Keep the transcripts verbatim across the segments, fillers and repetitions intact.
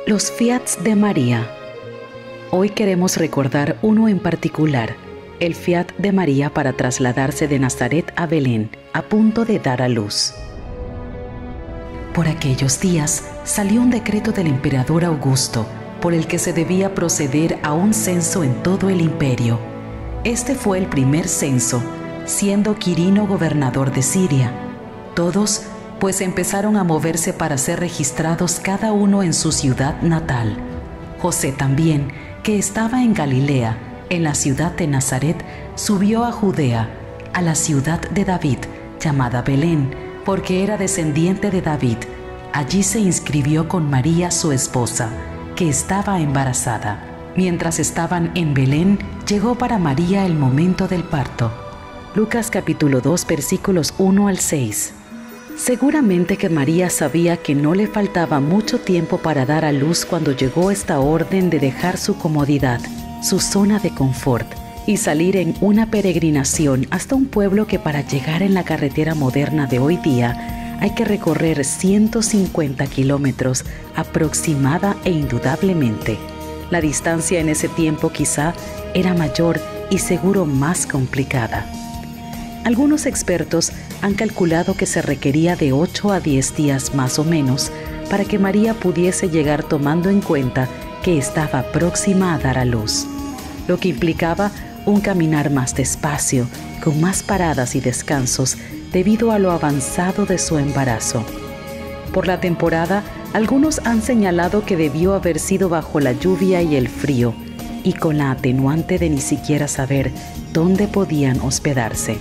Los fiats de María. Hoy queremos recordar uno en particular, el fiat de María para trasladarse de Nazaret a Belén, a punto de dar a luz. Por aquellos días salió un decreto del emperador Augusto, por el que se debía proceder a un censo en todo el imperio. Este fue el primer censo, siendo Quirino gobernador de Siria. Todos, pues, empezaron a moverse para ser registrados cada uno en su ciudad natal. José también, que estaba en Galilea, en la ciudad de Nazaret, subió a Judea, a la ciudad de David, llamada Belén, porque era descendiente de David. Allí se inscribió con María, su esposa, que estaba embarazada. Mientras estaban en Belén, llegó para María el momento del parto. Lucas capítulo dos, versículos uno al seis. Seguramente que María sabía que no le faltaba mucho tiempo para dar a luz cuando llegó esta orden de dejar su comodidad, su zona de confort, y salir en una peregrinación hasta un pueblo que para llegar en la carretera moderna de hoy día hay que recorrer ciento cincuenta kilómetros aproximada e indudablemente. La distancia en ese tiempo quizá era mayor y seguro más complicada. Algunos expertos han calculado que se requería de ocho a diez días más o menos para que María pudiese llegar, tomando en cuenta que estaba próxima a dar a luz, lo que implicaba un caminar más despacio, con más paradas y descansos debido a lo avanzado de su embarazo. Por la temporada, algunos han señalado que debió haber sido bajo la lluvia y el frío, y con la atenuante de ni siquiera saber dónde podían hospedarse.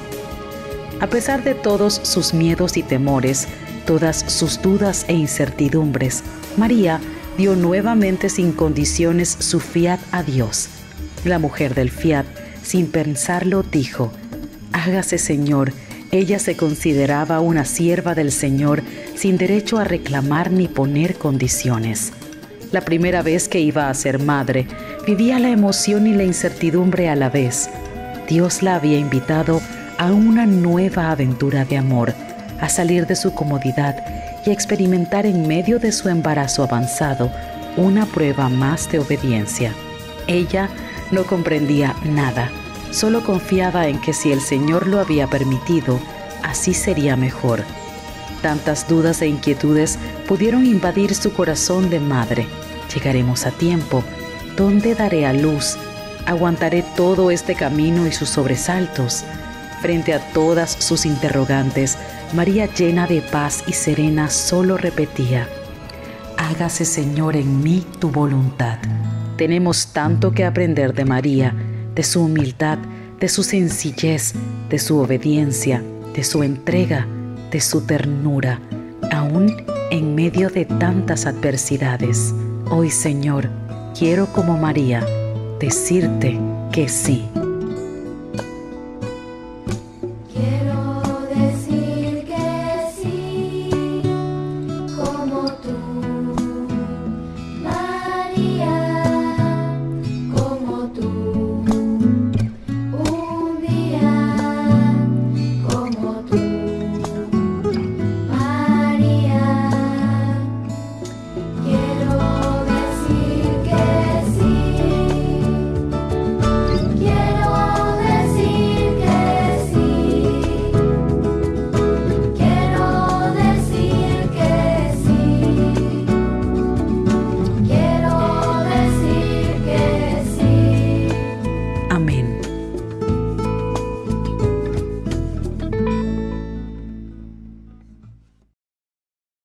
A pesar de todos sus miedos y temores, todas sus dudas e incertidumbres, María dio nuevamente sin condiciones su fiat a Dios. La mujer del fiat, sin pensarlo, dijo: «Hágase, Señor». Ella se consideraba una sierva del Señor, sin derecho a reclamar ni poner condiciones. La primera vez que iba a ser madre, vivía la emoción y la incertidumbre a la vez. Dios la había invitado a una nueva aventura de amor, a salir de su comodidad y a experimentar en medio de su embarazo avanzado una prueba más de obediencia. Ella no comprendía nada, solo confiaba en que si el Señor lo había permitido, así sería mejor. Tantas dudas e inquietudes pudieron invadir su corazón de madre. ¿Llegaremos a tiempo? ¿Dónde daré a luz? ¿Aguantaré todo este camino y sus sobresaltos? Frente a todas sus interrogantes, María, llena de paz y serena, solo repetía: «Hágase, Señor, en mí tu voluntad». Tenemos tanto que aprender de María, de su humildad, de su sencillez, de su obediencia, de su entrega, de su ternura, aún en medio de tantas adversidades. Hoy, Señor, quiero como María decirte que sí.